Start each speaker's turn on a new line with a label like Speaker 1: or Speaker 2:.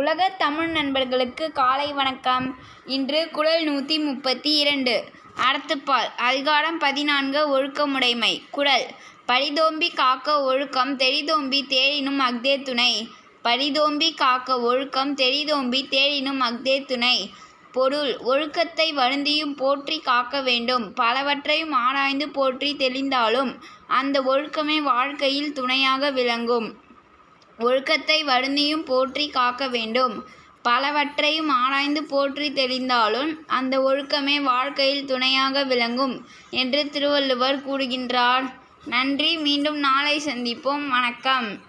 Speaker 1: உலக தமிழ் நண்பர்களுக்கு காலை வணக்கம். இன்று குறள் 132 அறத்துப்பால் அதிகாரம் 14 ஒழுக்கமுடைமை. குறள்: பழிதோம்பி காக்க ஒழுக்கம் தெரிதோம்பி தேடினும் அஃதே துணை. பழிதோம்பி காக்க ஒழுக்கம் தெரிதோம்பி தேடினும் அஃதே துணை. பொருள்: ஒழுக்கத்தை வருந்தியும் போற்றி காக்க வேண்டும். பலவற்றையும் ஆராய்ந்து போற்றி தெளிந்தாலும் அந்த ஒழுக்கமே வாழ்க்கையில் துணையாக விளங்கும். ஒழுக்கத்தை வருந்தியும் போற்றி காக்க வேண்டும். பலவற்றையும் ஆராய்ந்து போற்றி தெளிந்தாலும் அந்த ஒழுக்கமே வாழ்க்கையில் துணையாக விளங்கும் என்று திருவள்ளுவர் கூறுகின்றார். நன்றி. மீண்டும் நாளை சந்திப்போம். வணக்கம்.